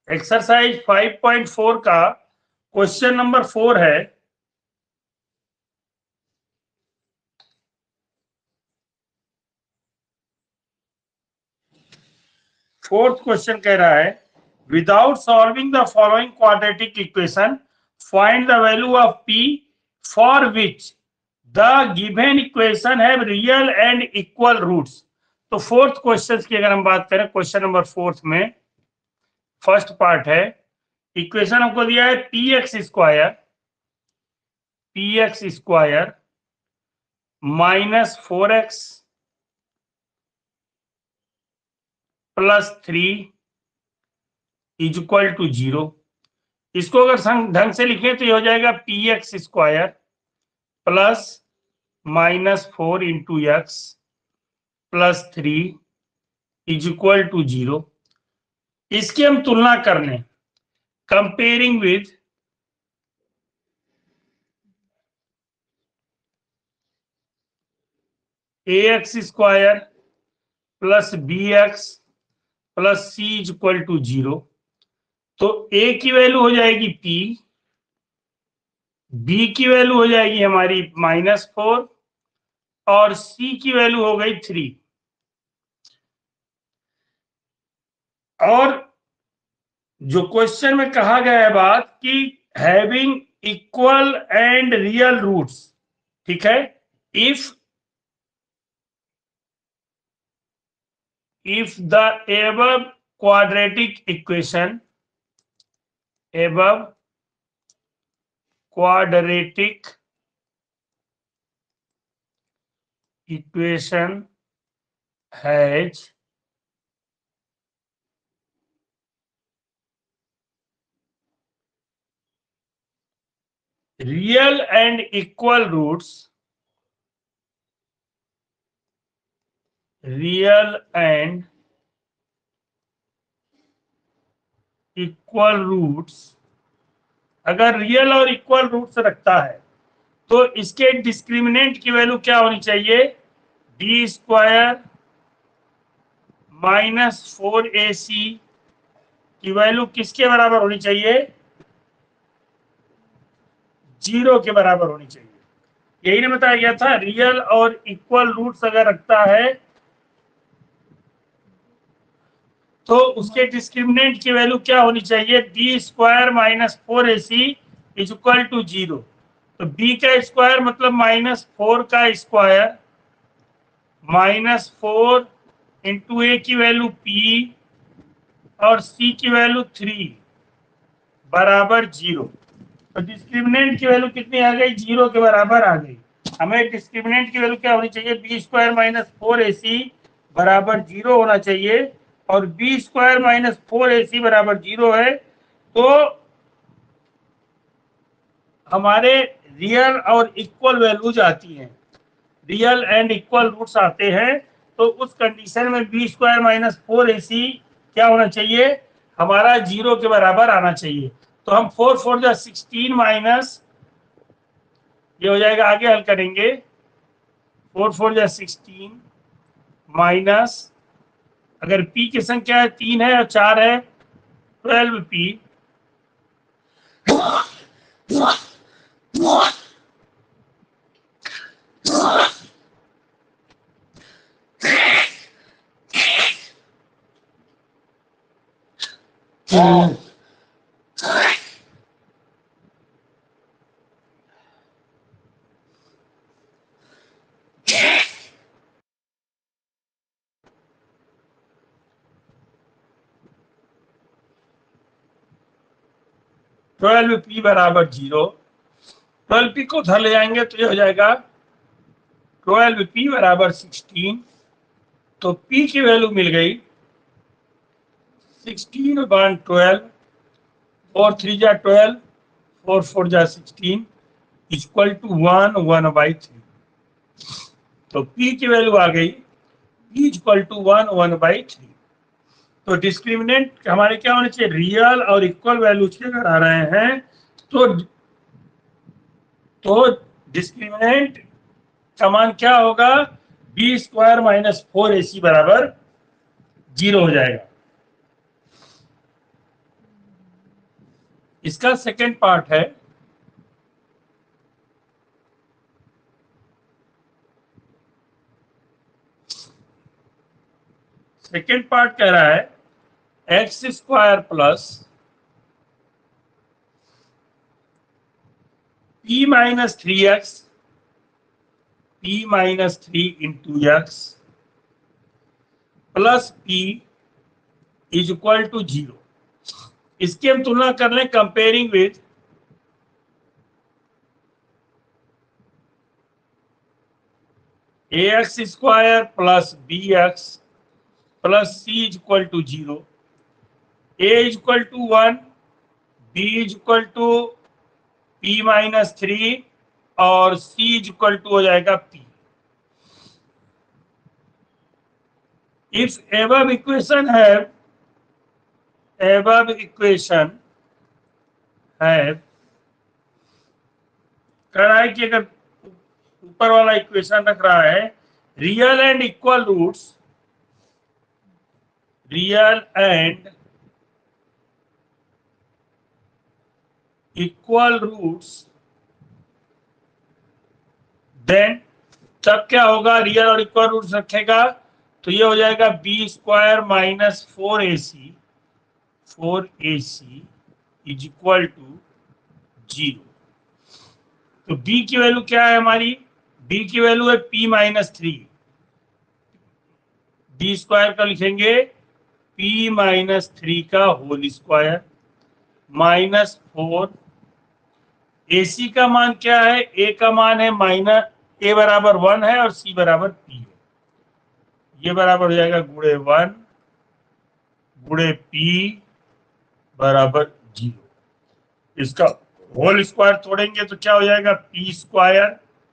Exercise 5.4 का question number 4 है। Fourth question कह रहा है, without solving the following quadratic equation find the value of p for which the given equation have real and equal roots. तो fourth question की अगर हम बात करें, क्वेश्चन नंबर 4 में फर्स्ट पार्ट है, इक्वेशन हमको दिया है px square minus 4x plus 3 is equal to 0। इसको अगर ढंग से लिखें तो ये हो जाएगा px square plus minus 4 into x plus 3 is equal to 0। इसकी हम तुलना कर लें, comparing with ax square plus bx plus c is equal to 0। तो a की वैल्यू हो जाएगी p, b की वैल्यू हो जाएगी हमारी -4 और c की वैल्यू हो गई 3। और जो क्वेश्चन में कहा गया है बात कि having equal and real roots, ठीक है, if the above quadratic equation has real and equal roots, अगर रियल और इक्वल रूट्स रखता है तो इसके डिस्क्रिमिनेंट की वैल्यू क्या होनी चाहिए, डी स्क्वायर माइनस 4ac की वैल्यू किसके बराबर होनी चाहिए, 0 के बराबर होनी चाहिए। यही ने बताया गया था, रियल और इक्वल रूट्स अगर रखता है तो उसके डिस्क्रिमिनेंट की वैल्यू क्या होनी चाहिए, d square minus 4ac is equal to 0। तो b का स्क्वायर मतलब -4 का स्क्वायर -4 इंटू a की वैल्यू p और c की वैल्यू 3 बराबर 0। तो डिस्क्रिमिनेंट की वैल्यू कितनी आ गई, 0 के बराबर आ गई। हमें डिस्क्रिमिनेंट की वैल्यू क्या होनी चाहिए, बी स्क्वायर माइनस 4ac बराबर 0 होना चाहिए, और बी स्क्वायर माइनस 4ac बराबर 0 है तो हमारे रियल और इक्वल वैल्यूज आती हैं, रियल एंड इक्वल रूट्स आते हैं। तो उस कंडीशन में बी स्क्वायर माइनस 4ac क्या होना चाहिए, हमारा 0 के बराबर आना चाहिए। तो हम 4 4 जा 16 माइनस, ये हो जाएगा, आगे हल करेंगे, 4 4 जा 16 माइनस, अगर p की संख्या है 3 है और 4 है 12p p बराबर 0। 12p को उधर ले जाएंगे तो ये हो जाएगा 12p बराबर 16। तो p की वैल्यू मिल गई 16/12, 4 3 जा 12, 4 4 जा 16 इक्वल टू 1 1/3। तो p की वैल्यू आ गई p इक्वल टू 1 1/3। तो डिस्क्रिमिनेंट हमारे क्या होने चाहिए, रियल और इक्वल वैल्यूज के अगर आ रहे हैं तो डिस्क्रिमिनेंट का मान क्या होगा, बी स्क्वायर माइनस 4ac बराबर 0 हो जाएगा। इसका सेकेंड पार्ट है सेकेंड पार्ट कह रहा है x square plus p minus 3x p minus 3 into x plus p is equal to 0। इसकी हम तुलना कर लें comparing with ax square plus bx plus c is equal to 0, a is equal to 1, b is equal to p minus 3 और c is equal to हो जाएगा p। If above equation have कह रहा है कि अगर ऊपर वाला इक्वेशन रख रहा है real and equal roots then तब क्या होगा, रियल और इक्वल रूट्स रखेगा तो ये हो जाएगा b square minus 4ac is equal to 0। तो b की वैल्यू क्या है हमारी, b की वैल्यू है p माइनस 3, b स्क्वायर का लिखेंगे p माइनस 3 का होल स्क्वायर माइनस 4। ac का मान क्या है, a का मान है माइनस a बराबर 1 है और c बराबर p है, ये बराबर हो जाएगा गुणे 1 गुणे p बराबर 0। इसका होल स्क्वायर तोड़ेंगे तो क्या हो जाएगा, p square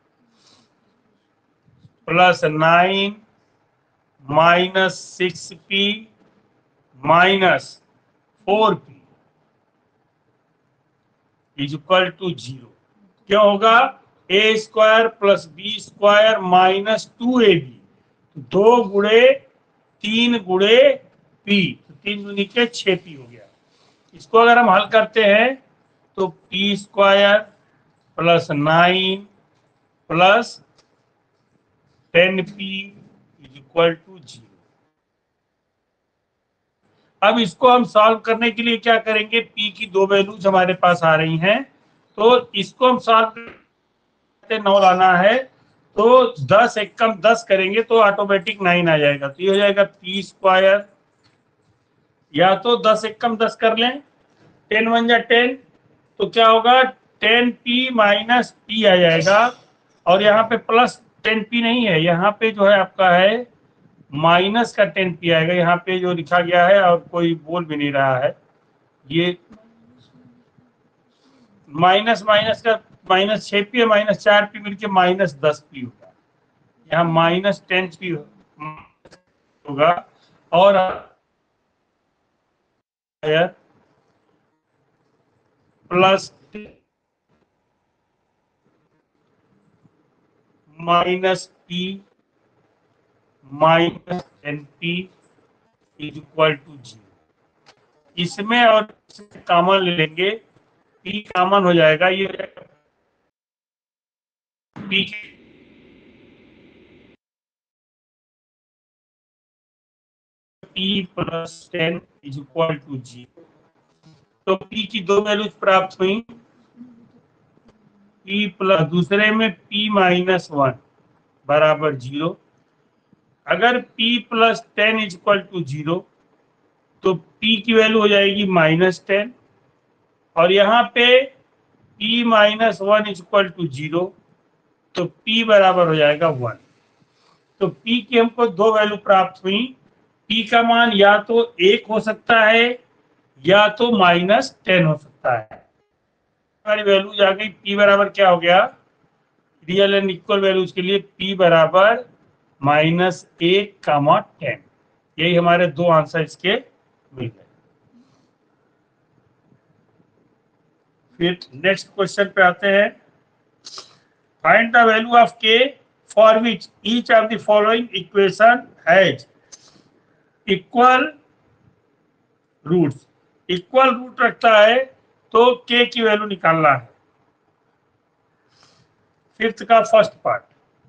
plus 9 minus 6p minus 4p is equal to 0। क्यों होगा, a square plus b square minus 2ab, 2 गुणे 3 गुणे p, तो 3 दूनी के 6p हो गया। इसको अगर हम हल करते हैं तो p square plus 9 plus 10p is equal to 0। अब इसको हम सॉल्व करने के लिए क्या करेंगे, p की दो वैल्यूज हमारे पास आ रही हैं, तो इसको हम सॉल्व करते 9 लाना है तो 10 एकम 10 करेंगे तो ऑटोमेटिक 9 आ जाएगा, तो ये हो जाएगा p स्क्वायर, या तो 10 एकम 10 कर लें 10 1 जा 10, तो क्या होगा 10p माइनस p आ जाएगा, और यहाँ पे प्लस 10p नहीं है, यहाँ पे जो है आपका है माइनस का 10p आएगा, यहाँ पे जो लिखा गया है और कोई बोल भी नहीं रहा है, ये माइनस माइनस का माइनस 6p है, माइनस 4p मिलके माइनस 10p होगा, यहाँ माइनस 10p होगा, और plus minus p minus np is equal to 0। इसमें और कॉमन ले लेंगे, p कॉमन हो जाएगा, ये p plus 10 is equal to 0। तो p की दो वैल्यूज प्राप्त हुई, p प्लस दूसरे में p माइनस 1 बराबर 0। अगर p plus 10 is equal to 0 तो p की वैल्यू हो जाएगी माइनस 10, और यहाँ पे p minus 1 is equal to 0, तो p बराबर हो जाएगा 1। तो p की हमको दो वैल्यू प्राप्त हुई, p का मान या तो 1 हो सकता है या तो माइनस 10 हो सकता है। हमारी वैल्यूज आ गई, p बराबर क्या हो गया, रियल एंड इक्वल वैल्यूज के लिए p बराबर माइनस 1 कामा 10, यही हमारे दो आंसर इसके मिल गए। फिर नेक्स्ट क्वेश्चन पे आते हैं, find the value of k for which each of the following equation has equal roots. Equal root रखता है तो k की वैल्यू निकालना है। फिफ्थ का फर्स्ट पार्ट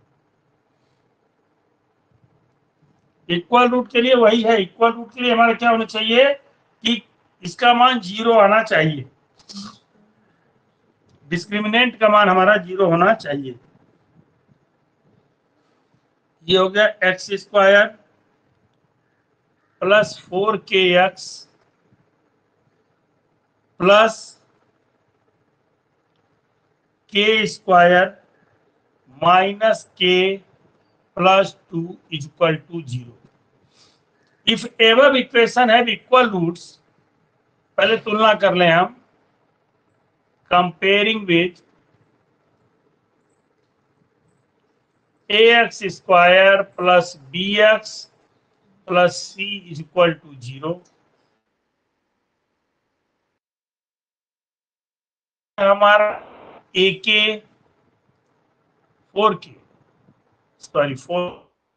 इक्वल रूट के लिए वही है। इक्वल रूट के लिए हमारा क्या होना चाहिए कि इसका मान 0 आना चाहिए, डिस्क्रिमिनेंट का मान हमारा 0 होना चाहिए। ये हो गया x square plus 4kx plus k square minus k plus 2 is equal to 0। If ever equation have equal roots, पहले तुलना कर लें हम, comparing with ax square plus bx plus c is equal to 0। हमारा ak 4k सॉरी 4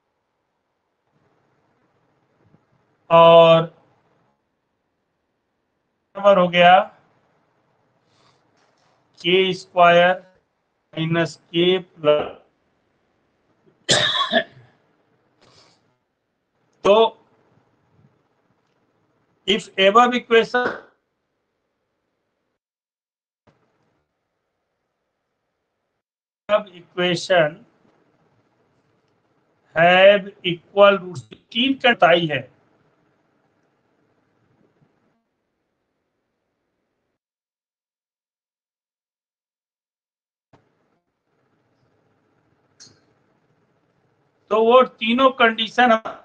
और number हो गया k square minus k plus, तो if ever equation have equal roots, तीन कटाई है। तो वो तीनों कंडीशन